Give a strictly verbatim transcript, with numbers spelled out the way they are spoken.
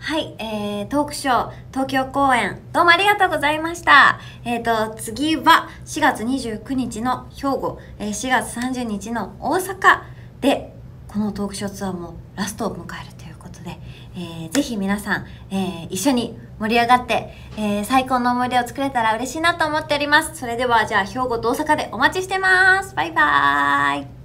はい、えー、トークショー東京公演どうもありがとうございました。えっ、ー、と次はしがつにじゅうくにちの兵庫、えー、しがつさんじゅうにちの大阪でこのトークショーツアーもラストを迎えるということで、えー、ぜひ皆さん、えー、一緒に盛り上がって、えー、最高の思い出を作れたら嬉しいなと思っております。それではじゃあ兵庫と大阪でお待ちしてます。バイバーイ。